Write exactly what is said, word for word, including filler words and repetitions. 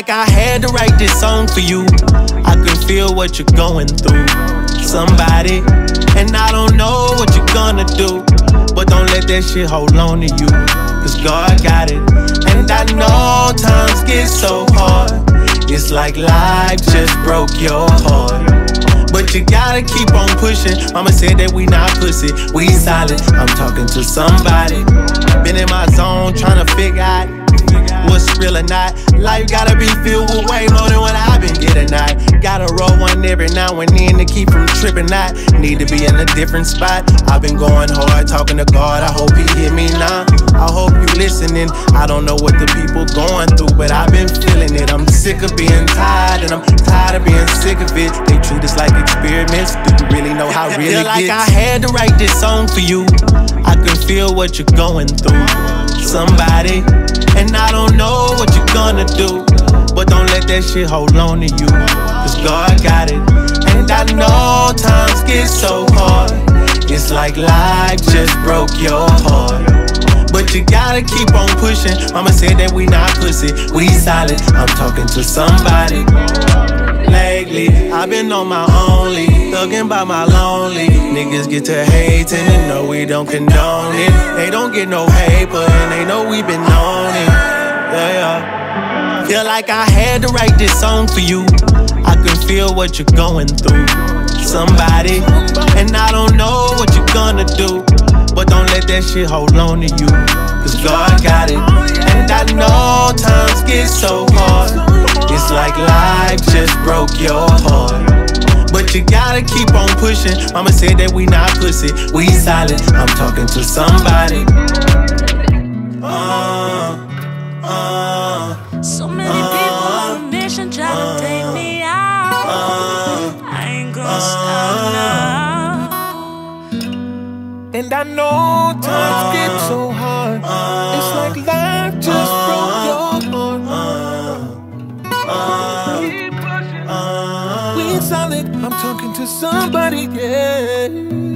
like I had to write this song for you. I can feel what you're going through. Somebody, and I don't know what you're gonna do, but don't let that shit hold on to you, cause God got it. And I know times get so hard, it's like life just broke your heart, but you gotta keep on pushing. Mama said that we not pussy, we solid. I'm talking to somebody, been in my zone trying to figure out what's real or not. Life gotta be filled with way more than what I've been getting at. Gotta roll one every now and then to keep from tripping out. Need to be in a different spot. I've been going hard, talking to God, I hope he hear me now. I hope you listening. I don't know what the people going through, but I've been feeling it. I'm sick of being tired, and I'm tired of being sick of it. They treat us like experiments. Do you really know how real it gets? Feel like I had to write this song for you. I can feel what you're going through. Somebody, and I don't know what you're gonna do, but don't let that shit hold on to you, cause God got it. And I know times get so hard, it's like life just broke your heart, but you gotta keep on pushing. Mama said that we not pussy, we solid. I'm talking to somebody. Lately, I've been on my only, thugging by my lonely. Niggas get to hating and know we don't condone it. They don't get no paper and they know we been on it. Yeah, yeah. Feel like I had to write this song for you. I can feel what you're going through. Somebody, and I don't know what you're gonna do, but don't let that shit hold on to you, cause God got it. And I know times get so hard, it's like life just broke your heart, but you gotta keep on pushing. Mama said that we not pussy, we solid. I'm talking to somebody. Uh, uh, so many uh, people on a mission trying uh, to take me out. Uh, I ain't gonna uh, stop now. And I know times uh, get so hard, uh, it's like life just uh, broke your heart. Uh, uh, we solid, I'm talking to somebody, yeah.